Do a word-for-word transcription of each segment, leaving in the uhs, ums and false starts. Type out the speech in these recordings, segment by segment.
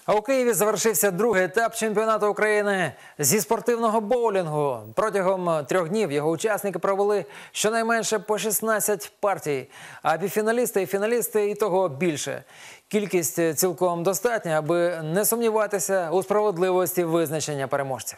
А у Києві завершився другий етап чемпіонату України зі спортивного боулінгу. Протягом трьох днів його учасники провели щонайменше по шістнадцять партій, а півфіналісти і фіналісти і того більше. Кількість цілком достатня, аби не сумніватися у справедливості визначення переможців.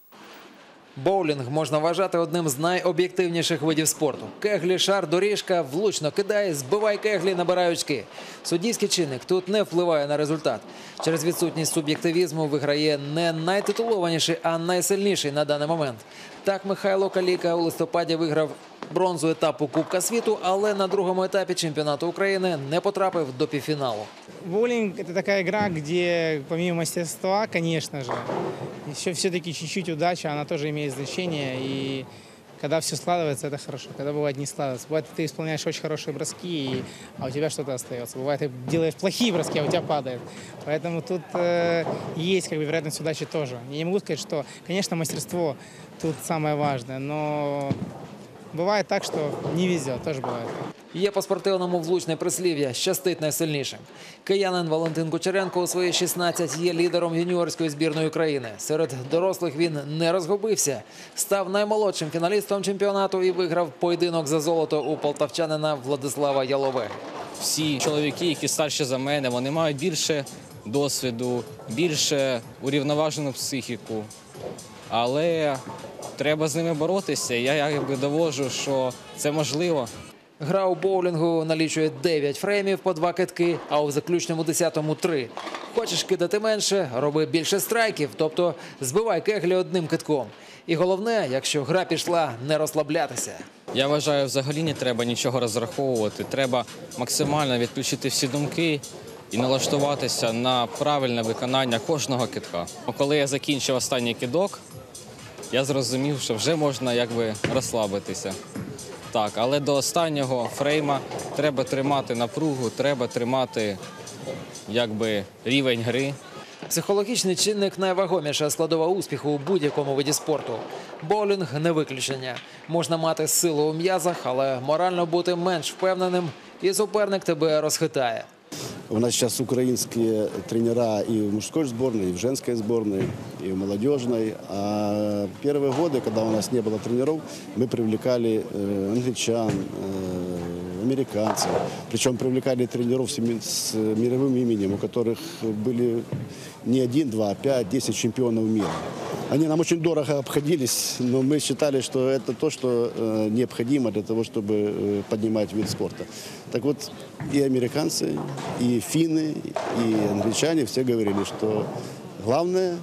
Боулінг можна вважати одним з найоб'єктивніших видів спорту. Кеглі, шар, доріжка, влучно кидай, збивай кеглі, набирай очки. Суддівський чинник тут не впливає на результат. Через відсутність суб'єктивізму виграє не найтитулованіший, а найсильніший на даний момент. Так Михайло Каліка у листопаді виграв бронзу етапу Кубка світу, але на другому етапі чемпіонату України не потрапив до півфіналу. Боулинг – это такая игра, где помимо мастерства, конечно же, еще все-таки чуть-чуть удача, она тоже имеет значение. И когда все складывается, это хорошо. Когда бывает не складывается. Бывает, ты исполняешь очень хорошие броски, и, а у тебя что-то остается. Бывает, ты делаешь плохие броски, а у тебя падает. Поэтому тут э, есть как бы вероятность удачи тоже. Я не могу сказать, что, конечно, мастерство тут самое важное, но бывает так, что не везет, тоже бывает. Є по-спортивному влучне прислів'я «щастить найсильнішим». Киянин Валентин Кучеренко у свої шістнадцять є лідером юніорської збірної України. Серед дорослих він не розгубився. Став наймолодшим фіналістом чемпіонату і виграв поєдинок за золото у полтавчанина Владислава Яловеги. Всі чоловіки, які старші за мене, вони мають більше досвіду, більше урівноважену психіку. Але треба з ними боротися. Я якби доводжу, що це можливо. Гра у боулінгу налічує дев'ять фреймів по два кидки, а у заключному десятому – три. Хочеш кидати менше – роби більше страйків, тобто збивай кеглі одним кидком. І головне, якщо гра пішла, не розслаблятися. Я вважаю, взагалі не треба нічого розраховувати. Треба максимально відключити всі думки і налаштуватися на правильне виконання кожного кидка. Коли я закінчив останній кидок, я зрозумів, що вже можна якби розслабитися. Так, але до останнього фрейма треба тримати напругу, треба тримати якби рівень гри. Психологічний чинник – найвагоміша складова успіху у будь-якому виді спорту. Боулінг – не виключення. Можна мати силу у м'язах, але морально бути менш впевненим, і суперник тебе розхитає. У нас сейчас украинские тренера и в мужской сборной, и в женской сборной, и в молодежной. А первые годы, когда у нас не было тренеров, мы привлекали э, англичан, э, американцев. Причем привлекали тренеров с, с мировым именем, у которых были не один, два, а пять, десять чемпионов мира. Они нам очень дорого обходились, но мы считали, что это то, что э, необходимо для того, чтобы э, поднимать вид спорта. Так вот, и американцы, и финны, и англичане все говорили, что главное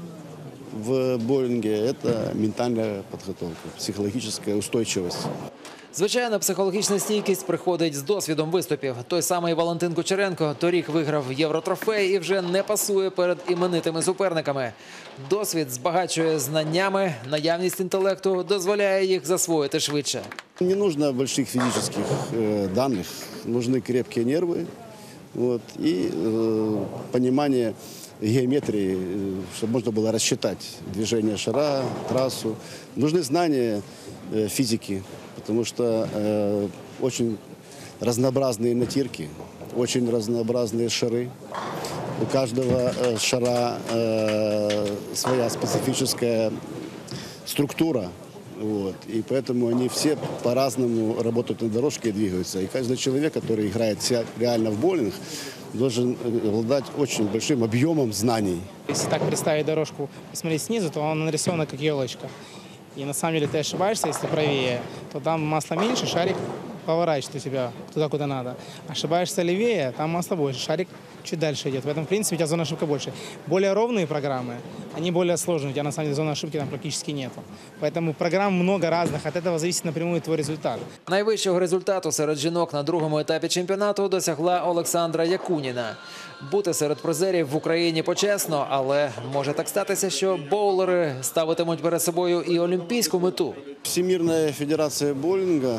в боулинге – это ментальная подготовка, психологическая устойчивость. Звичайно, психологічна стійкість приходить з досвідом виступів. Той самий Валентин Кучеренко торік виграв Євротрофей і вже не пасує перед іменитими суперниками. Досвід збагачує знаннями, наявність інтелекту дозволяє їх засвоїти швидше. Не нужно больших физических э, данных, нужны крепкие нервы вот, и э, понимание геометрии, э, чтобы можно было рассчитать движение шара, трассу. Нужны знания э, физики, потому что э, очень разнообразные натирки, очень разнообразные шары. У каждого э, шара э, своя специфическая структура. Вот. И поэтому они все по-разному работают на дорожке и двигаются. И каждый человек, который играет реально в боулинг, должен обладать очень большим объемом знаний. Если так представить дорожку, посмотреть снизу, то она нарисована как елочка. И на самом деле ты ошибаешься, если правее, то там масла меньше, шарик поворачивает у тебя туда, куда надо. Ошибаешься левее, там масло больше, шарик чуть дальше идет. В этом, в принципе, у тебя зона ошибки больше. Более ровные программы, они более сложные. У тебя, на самом деле, зоны ошибки там практически нету. Поэтому программ много разных. От этого зависит напрямую твой результат. Найвищого результату серед жінок на другому етапі чемпіонату досягла Олександра Якуніна. Бути серед призерів в Україні почесно, але може так статися, що боулери ставитимуть перед собою і олімпійську мету. Всемирная федерация боулинга,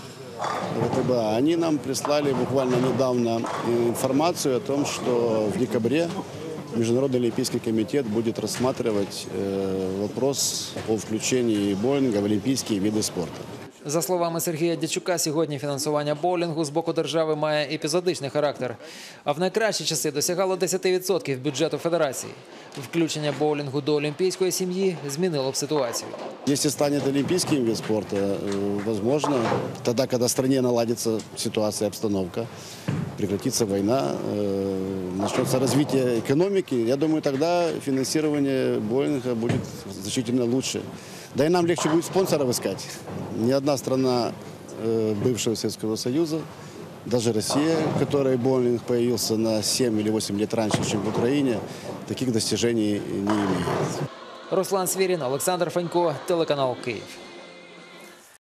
вэ тэ бэ а, они нам прислали буквально недавно информацию о том, что в декабре Международный олимпийский комитет будет рассматривать э, вопрос о включении боулинга в олимпийские виды спорта. За словами Сергія Дячука, сьогодні фінансування боулінгу з боку держави має епізодичний характер, а в найкращі часи досягало десять відсотків бюджету федерації. Включення боулінгу до олімпійської сім'ї змінило б ситуацію. Если станет олимпийским вид спорта, э, возможно, тогда, когда в стране наладится ситуация, обстановка, прекратится война, э, начнется развитие экономики, я думаю, тогда финансирование боулинга будет значительно лучше. Да и нам легче будет спонсоров искать. Ни одна страна э, бывшего Советского Союза, даже Россия, в которой боулинг появился на семь или восемь лет раньше, чем в Украине, таких достижений не имеет. Руслан Свірін, Олександр Фанько, телеканал Київ.